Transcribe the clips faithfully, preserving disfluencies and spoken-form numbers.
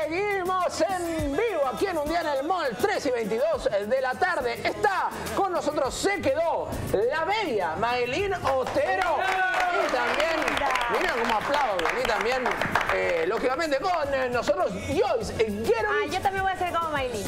Seguimos en vivo aquí en Un Día en el Mall, tres y veintidós de la tarde. Está con nosotros, se quedó la bella Maylin Otero. Y también, miren cómo aplauden, y también, eh, lógicamente, con eh, nosotros, Joyce Guerra. Ah, yo también voy a ser como Maylin.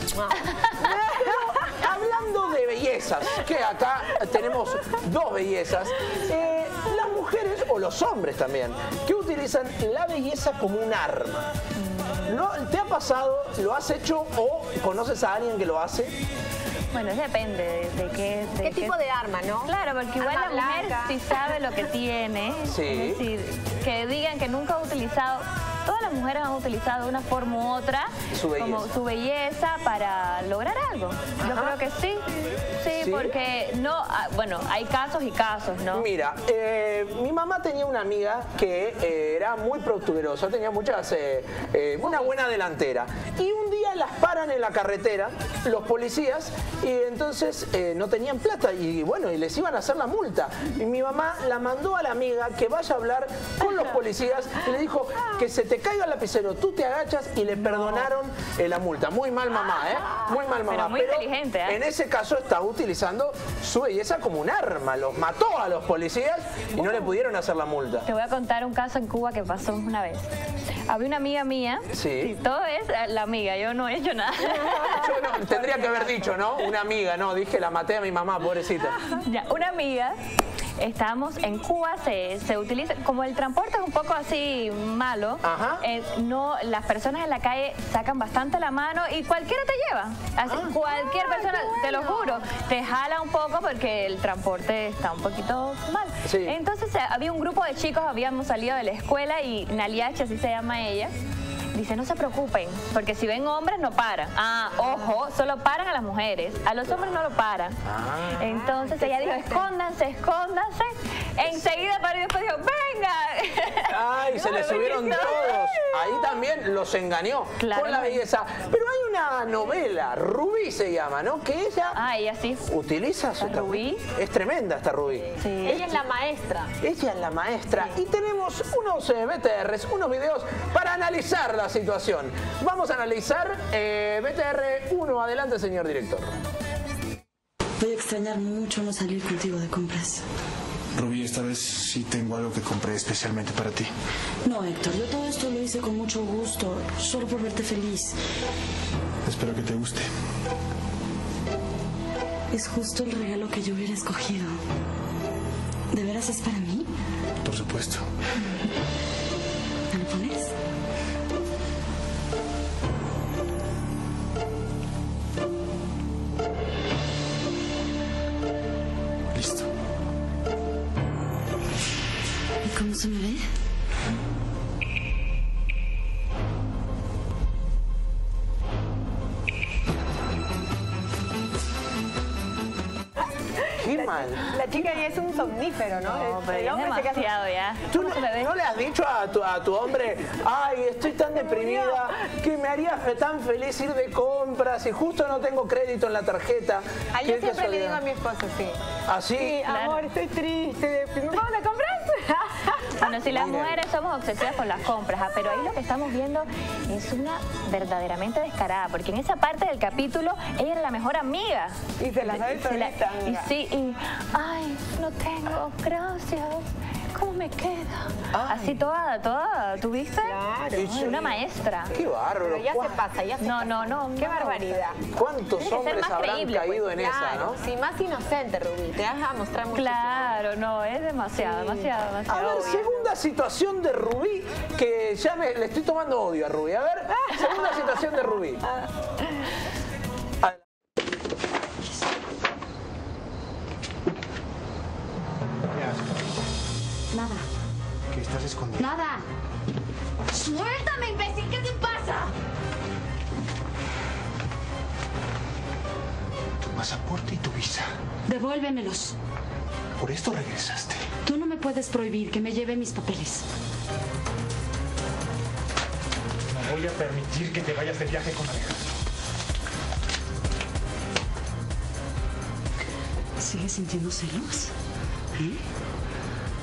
Pero, hablando de bellezas, que acá tenemos dos bellezas, eh, las mujeres, o los hombres también, que utilizan la belleza como un arma. ¿Lo, ¿Te ha pasado, lo has hecho o conoces a alguien que lo hace? Bueno, depende de, de qué... De ¿Qué tipo de arma, no? Claro, porque igual Arma la mujer blanca. sí sabe lo que tiene. Sí. Es decir, que digan que nunca ha utilizado... Todas las mujeres han utilizado de una forma u otra Su belleza. como su belleza para lograr algo. Yo Ajá. creo que sí. sí. ¿Sí? Porque no... ah, Bueno, hay casos y casos, ¿no? Mira, eh, mi mamá tenía una amiga que eh, era muy protuberosa, tenía muchas, eh, eh, una buena delantera. Y un día las paran en la carretera, los policías, y entonces eh, no tenían plata y bueno, y les iban a hacer la multa. Y mi mamá la mandó a la amiga que vaya a hablar con los policías y le dijo que se te caiga el lapicero, tú te agachas y le perdonaron eh, la multa. Muy mal mamá, ¿eh? Muy mal mamá. Pero muy inteligente, ¿eh? En ese caso está utilizando su belleza como un arma. Los mató a los policías y no le pudieron hacer la multa. Te voy a contar un caso en Cuba que pasó una vez. Había una amiga mía. Sí. Todo es la amiga, yo no he hecho nada. Yo no, tendría que haber dicho, ¿no? Una amiga, no, dije la maté a mi mamá, pobrecita. Ya, una amiga, estamos en Cuba, se, se utiliza, como el transporte es un poco así malo, Ajá. eh, no, las personas en la calle sacan bastante la mano y cualquiera te lleva. Así, Ah. cualquier Ah, persona, qué te lo bueno. juro, te jala un poco porque el transporte está un poquito mal. Sí. Entonces eh, había un grupo de chicos, habíamos salido de la escuela y Naliachi, así se llama ella, dice, no se preocupen, porque si ven hombres no paran. Ah, ojo, solo paran a las mujeres. A los hombres no lo paran. Ah. Entonces ella dijo, escóndanse, escóndanse. Enseguida paró y después dijo, venga. Ay, se le subieron todos. Ahí también los engañó Claro. con la belleza. Pero hay una novela, Rubí se llama, ¿no? Que ella Ah, ella sí. utiliza su... ¿La Rubí? Es tremenda esta Rubí. Sí. Ella es la maestra. Ella es la maestra y tenemos unos eh, B T Rs, unos videos para analizar la situación. Vamos a analizar eh, B T R uno. Adelante, señor director. Voy a extrañar mucho no salir contigo de compras. Rubí, esta vez sí tengo algo que compré especialmente para ti. No, Héctor, yo todo esto lo hice con mucho gusto, solo por verte feliz. Espero que te guste. Es justo el regalo que yo hubiera escogido. ¿De veras es para mí? Por supuesto. ¿Me lo pones? Listo. ¿Y cómo se me ve? Qué mal. La chica ya es un somnífero, ¿no? No, pero El ya es hombre se queda- demasiado ya. ¿Tú ¿Cómo no, se le ve? no le has dicho a tu, a tu hombre, ay, estoy tan deprimida que me haría fe- tan feliz ir de compras y justo no tengo crédito en la tarjeta? Ah, yo Qué siempre le digo casualidad. a mi esposo, sí. ¿Así? Sí, Claro. amor, estoy triste, deprimida. ¿Vamos a comprar? Bueno, si las Miren. mujeres somos obsesivas con las compras, ah, pero ahí lo que estamos viendo es una verdaderamente descarada, porque en esa parte del capítulo ella era la mejor amiga. Y se la sabe Se la- todita, y amiga. sí, y ay, no tengo, gracias. ¿Cómo me queda? Ay. Así toda, toda, ¿tuviste? Claro. Sí. Una maestra. Qué bárbaro. Pero ya ¿Cuá- se pasa, ya se No, pasa. no, no. Qué no. barbaridad. ¿Cuántos Tiene que ser hombres más habrán creíble, caído pues. en esa, Claro, no? sí, más inocente, Rubí. Te vas a mostrar mucho. Claro, no, es demasiado, demasiado, A demasiado. ver, obvio. segunda situación de Rubí, que ya me, le estoy tomando odio a Rubí. A ver, segunda situación de Rubí. Nada, ¿Qué estás escondiendo? nada. ¡Suéltame, imbécil! ¿Qué te pasa? Tu pasaporte y tu visa. Devuélvemelos. Por esto regresaste. Tú no me puedes prohibir que me lleve mis papeles. No voy a permitir que te vayas de viaje con Alejandro. ¿Sigues sintiendo celos? ¿Eh?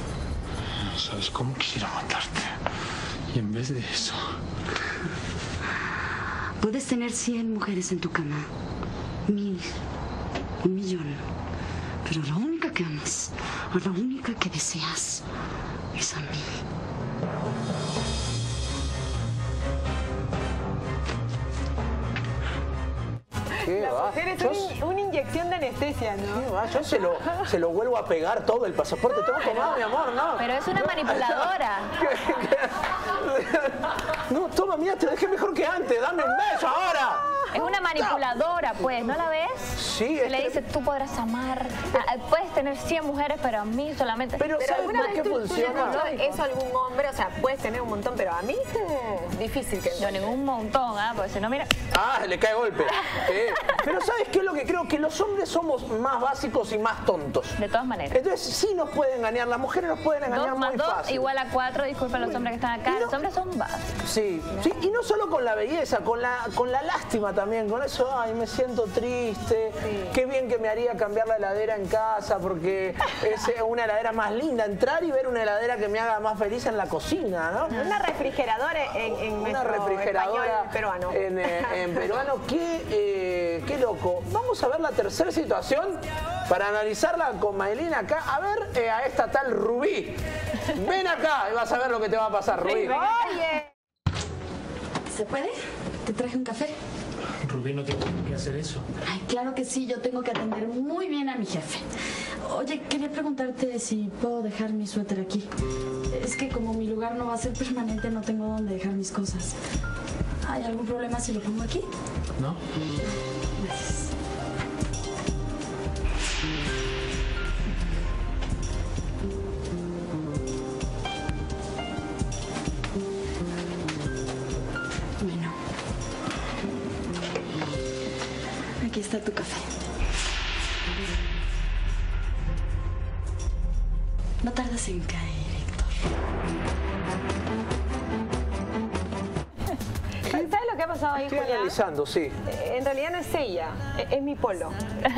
¿Sabes cómo quisiera matarte? Y en vez de eso, Puedes tener cien mujeres en tu cama, mil, un millón, pero la única que amas, o la única que deseas, es a mí. ¿Qué La va? mujer es Yo, una, una inyección de anestesia, ¿no? ¿qué va? Yo se lo, se lo vuelvo a pegar todo el pasaporte. Tengo tomado, mi amor, no. Pero es una manipuladora. No, toma, mira, te dejé mejor que antes. Dame un beso ahora. Es una manipuladora, pues, ¿no la ves? Sí, Que es le que- dice, tú podrás amar, ah, puedes tener cien mujeres, pero a mí solamente... Pero, Pero ¿sabes alguna por vez qué tú, tú le has funciona? dicho eso a algún hombre, o sea, puedes tener un montón, pero a mí es difícil que... Yo ningún montón, ¿ah? Porque si no, mira... Ah, le cae golpe. Eh, Pero ¿sabes qué es lo que creo? Que los hombres somos más básicos y más tontos. De todas maneras. Entonces sí nos pueden engañar, las mujeres nos pueden engañar Dos muy más dos fácil. igual a cuatro, disculpen los hombres que están acá. Y no- Los hombres son básicos. Sí, sí, y no solo con la belleza, con la, con la lástima también, con eso, ay, me siento triste, qué bien que me haría cambiar la heladera en casa, porque es eh, una heladera más linda, entrar y ver una heladera que me haga más feliz en la cocina, ¿no? Una refrigeradora en, en Una nuestro refrigeradora español peruano. En, eh, en peruano, qué, eh, qué loco. Vamos a ver la tercera situación para analizarla con Maylin acá. A ver eh, a esta tal Rubí. Ven acá y vas a ver lo que te va a pasar, Rubí. Oye, ¿Se puede? ¿Te traje un café? Rubí, no tengo que hacer eso. Ay, claro que sí, yo tengo que atender muy bien a mi jefe. Oye, quería preguntarte si puedo dejar mi suéter aquí. Es que como mi lugar no va a ser permanente, no tengo dónde dejar mis cosas. ¿Hay algún problema si lo pongo aquí? ¿No? Gracias. Bueno. Aquí está tu café. No tardas en caer, Héctor. ¿sabes lo que ha pasado ahí, Estoy Julián? analizando, sí. Eh, En realidad no es ella, es es mi polo.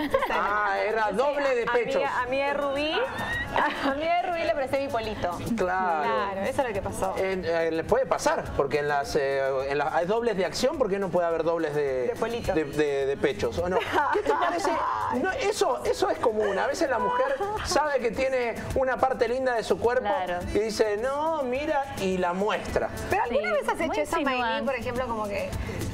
Ah, era doble de A pechos. mí, a mí de Rubí, a mí de Rubí le presté mi polito. Claro. Claro, eso es lo que pasó. En- eh, le puede pasar, porque en las, eh, en las hay dobles de acción, ¿por qué no puede haber dobles de, De polito. de, de- de pechos? ¿O no? ¿Qué te parece? No, eso, eso es común. A veces la mujer sabe que tiene una parte linda de su cuerpo Claro. y dice, no, mira, y la muestra. ¿Pero alguna Sí, vez has muy hecho eso, insinuante. Maylin, por ejemplo, como que...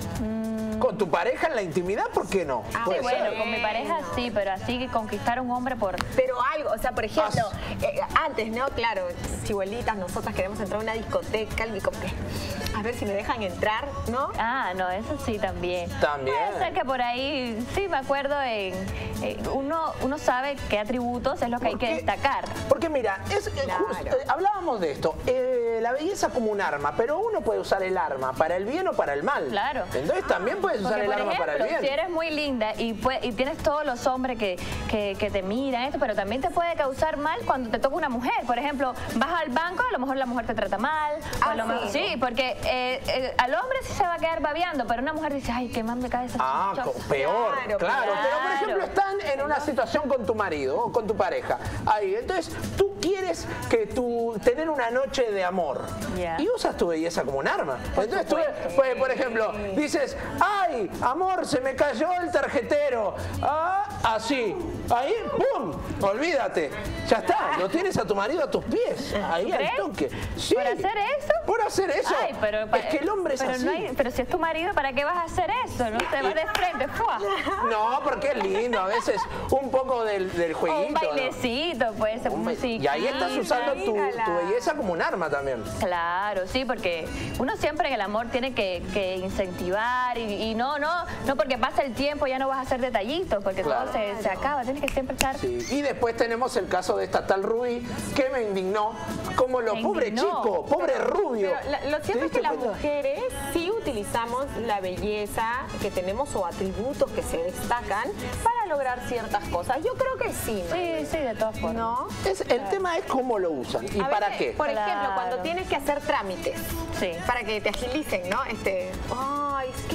Con tu pareja en la intimidad, ¿por qué no? Ah, Puede Sí, bueno, ser. con mi pareja sí, pero así que conquistar a un hombre por... Pero algo, o sea, por ejemplo, Ah, eh, antes, ¿no? Claro, chivuelitas, nosotras queremos entrar a una discoteca y como que, a ver si me dejan entrar, ¿no? Ah, no, eso sí también. También. Puede ser que por ahí, sí, me acuerdo, en, eh, uno, uno sabe qué atributos es lo que hay que Porque- destacar. Porque mira, es, eh, Claro. justo, eh, hablábamos de esto, eh, la belleza como un arma, pero uno puede usar el arma para el bien o para el mal. Claro. Entonces también puedes usar Porque, el por arma para el ejemplo, bien. si eres muy linda y, pue- y tienes todos los hombres que, que, que te miran, esto, pero también te puede causar mal cuando te toca una mujer. Por ejemplo, vas al banco, a lo mejor la mujer te trata mal. o Ah, a lo mejor- sí. sí, porque eh, eh, al hombre sí se va a quedar babeando, pero una mujer dice, ay, qué mal me cae esa Ah, chicha". co- peor, claro, Claro, Pero por claro. ejemplo están en una situación con tu marido o con tu pareja. Ahí, entonces tú quieres que tu tener una noche de amor Ya. y usas tu belleza como un arma. Entonces tú, pues, por ejemplo, dices, ay, amor, se me cayó el tarjetero. Ah, así. Ahí, ¡pum! Olvídate. Ya está, lo tienes a tu marido a tus pies. Ahí al crees? toque. Sí. ¿Por hacer eso? Por hacer eso. Ay, pero, es que el hombre es pero así. no hay- pero si es tu marido, ¿para qué vas a hacer eso? No te vas de frente, ¡fua! No, porque es lindo, a veces un poco del, del O jueguito. un ¿no? bailecito, puede ser Un ba- musiquita. Y ahí estás usando tu, mírala. tu belleza como un arma también. Claro, sí, porque uno siempre en el amor tiene que, que incentivar y, y no, no, no porque pasa el tiempo ya no vas a hacer detallitos, porque Claro. todo se, se acaba, tienes que siempre estar... Sí. Y después tenemos el caso de esta tal Rubí que me indignó, como lo Me pobre indignó. chico, pobre rubio. Pero la- lo ¿Te cierto es diste que las cuenta? mujeres sí utilizamos la belleza que tenemos o atributos que se destacan para lograr ciertas cosas. Yo creo que sí, Sí, sí, de todas formas. ¿no? Es, el tema es cómo lo usan y A para veces, qué. Por ejemplo, Claro. cuando tienes que hacer trámites Sí. para que te agilicen, ¿no? Este, ay, es que tengo que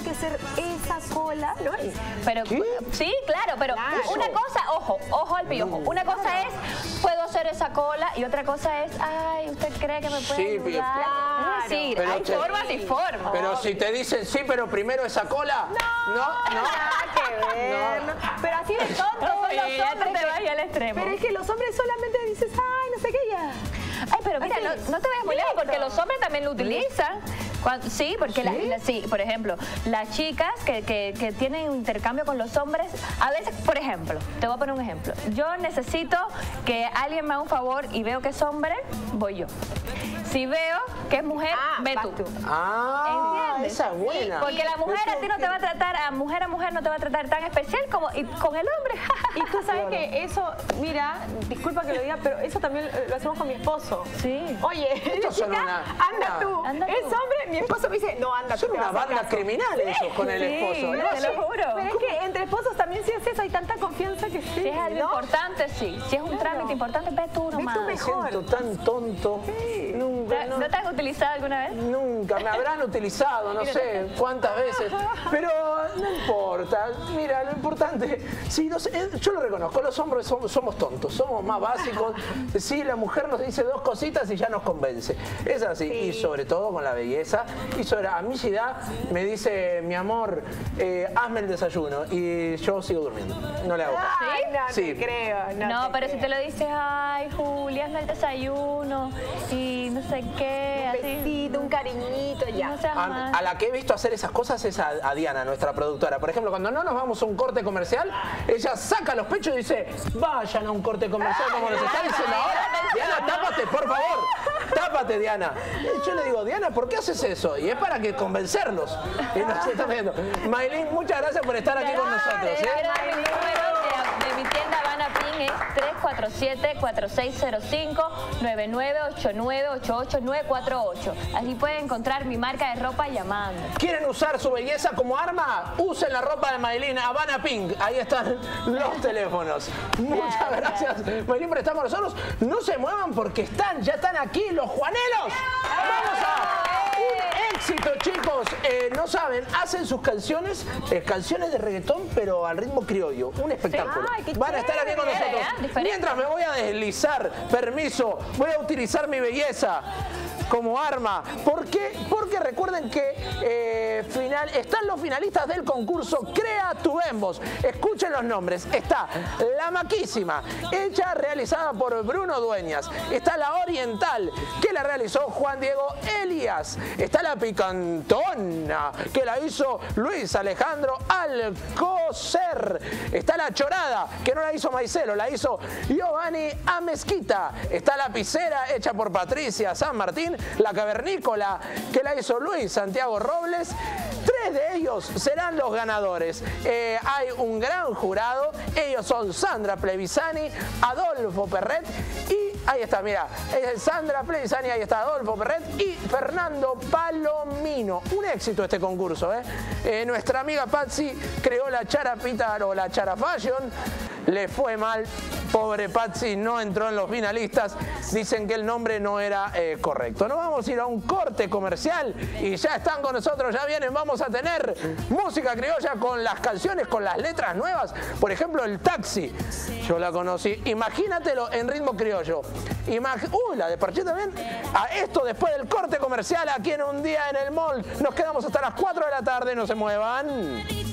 que ser esa cola, ¿no? Pero, ¿Qué? sí, claro, pero Claro. una cosa, ojo, ojo al piojo. Una cosa es, puedo hacer esa cola, y otra cosa es, ay, ¿usted cree que me puede Sí, ayudar? claro. Es decir, Pero hay te- formas y formas. Pero si te dicen sí, pero primero esa cola. No, no. Nada que ver. ¿no? Pero así de tontos son Uy, los ya te hombres. te que- vas al extremo. Pero es que los hombres solamente dices, ay, no sé qué ya. Ay, pero mira, Así, no, no te vayas muy lejos, porque los hombres también lo utilizan. Cuan- sí, porque la- la- sí, por ejemplo, las chicas que, que, que tienen un intercambio con los hombres, a veces, por ejemplo, te voy a poner un ejemplo. Yo necesito que alguien me haga un favor y veo que es hombre, voy yo. Si veo que es mujer, Ah, ve vas tú. tú. Ah, ¿Entiendes? esa es buena. Porque la mujer a ti no te va a tratar, a mujer a mujer no te va a tratar tan especial como y con el hombre. Y tú sabes que eso, mira, disculpa que lo diga, pero eso también eh, lo hacemos con mi esposo. Sí. Oye, Estos son chica, una- anda una- tú. Anda tú. Es hombre, mi esposo me dice, no, anda tú. Son te una vas a banda caso. criminal esos con el Sí, esposo. te No lo sé. juro. Pero es que entre esposos también si es eso, hay tanta confianza que sí. Si es algo ¿no? importante, sí. Si es un Claro. trámite importante, ve tú nomás. tú Me mejor. siento tan tonto. Nunca, ¿No, no- ¿No te has utilizado alguna vez? Nunca, me habrán utilizado, no sé cuántas veces, pero no importa. Mira, lo importante, sí, no sé, eh, yo lo reconozco, los hombres somos, somos tontos, somos más básicos. Sí, la mujer nos dice dos cositas y ya nos convence. Es así, y sobre todo con la belleza. Y sobre a mí si da, me dice, mi amor, eh, hazme el desayuno y yo sigo durmiendo. No le hago caso. Ay, no Sí. te creo. No, No, te pero creo. si te lo dices, ay, Julia, hazme el desayuno y no sé qué, Un así. besito, un cariñito, ya. No seas A, mal. a la que he visto hacer esas cosas es a, a Diana, nuestra productora. Por ejemplo, cuando no nos vamos a un corte comercial, ella saca los pechos y dice, vayan a un corte comercial como nos está diciendo ahora. Diana, tápate, por favor. Tápate, Diana. Y yo le digo, Diana, ¿por qué haces eso? Y es para que convencerlos. Y nos está viendo. Maylin, muchas gracias por estar aquí con nosotros. ¿eh? Quiero dar mi número de, de mi tienda Habana Pin es tres cuatro siete, cuatro seis cero cinco, nueve nueve ocho nueve, ocho ocho nueve cuatro ocho. Así pueden encontrar mi marca de ropa llamando. ¿Quieren usar su belleza como arma? Usen la ropa de Maylin Habana Pink. Ahí están los teléfonos. Muchas gracias, Maylin, por estar con nosotros. No se muevan porque están, ya están aquí los Juanelos. Vamos a un éxito, chicos. Eh, no saben, hacen sus canciones, eh, canciones de reggaetón, pero al ritmo criollo. Un espectáculo. Ay, qué Van a estar aquí con chévere, nosotros. ¿eh? Diferente. Mientras me voy a deslizar, permiso, voy a utilizar mi belleza como arma. ¿Por qué? Porque recuerden que eh, final, están los finalistas del concurso Crea tu Bembos. Escuchen los nombres. Está La Maquísima, hecha, realizada por Bruno Dueñas. Está La Oriental, que la realizó Juan Diego Elías. Está La Picantona, que la hizo Luis Alejandro Alcocer. Está La Chorada, que no la hizo Maicelo, la hizo Giovanni Amezquita. Está La Picera, hecha por Patricia San Martín. La Cavernícola, que la hizo Luis Santiago Robles. Tres de ellos serán los ganadores. Eh, hay un gran jurado. Ellos son Sandra Plevisani, Adolfo Perret y ahí está, mira, es Sandra Plevisani, ahí está Adolfo Perret y Fernando Palomino. Un éxito este concurso, ¿eh? Eh, nuestra amiga Patsy creó la charapita o la chara fashion. Le fue mal. Pobre Patsy, no entró en los finalistas. Dicen que el nombre no era eh, correcto. Nos vamos a ir a un corte comercial y ya están con nosotros, ya vienen. Vamos a tener música criolla con las canciones, con las letras nuevas. Por ejemplo, El Taxi. Yo la conocí. Imagínatelo en ritmo criollo. Imag uh, la de Parché también. A esto después del corte comercial aquí en Un Día en el Mall. Nos quedamos hasta las cuatro de la tarde. No se muevan.